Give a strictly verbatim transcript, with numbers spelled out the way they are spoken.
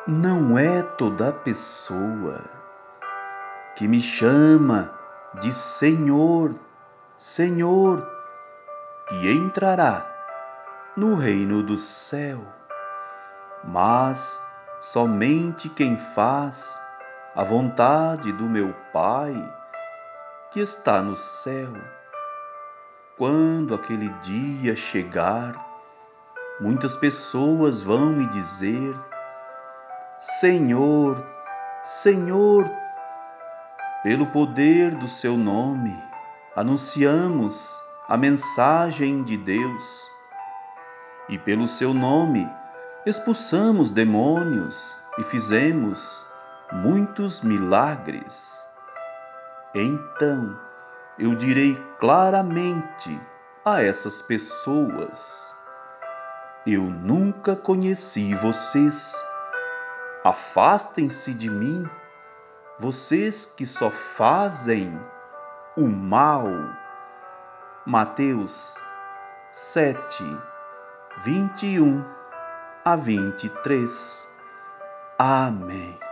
Não é toda pessoa que me chama de Senhor, Senhor, que entrará no reino do céu, mas somente quem faz a vontade do meu Pai que está no céu. Quando aquele dia chegar, muitas pessoas vão me dizer: Senhor, Senhor, pelo poder do seu nome, anunciamos a mensagem de Deus, e pelo seu nome expulsamos demônios e fizemos muitos milagres. Então eu direi claramente a essas pessoas: eu nunca conheci vocês. Afastem-se de mim, vocês que só fazem o mal. Mateus sete, vinte e um a vinte e três. Amém.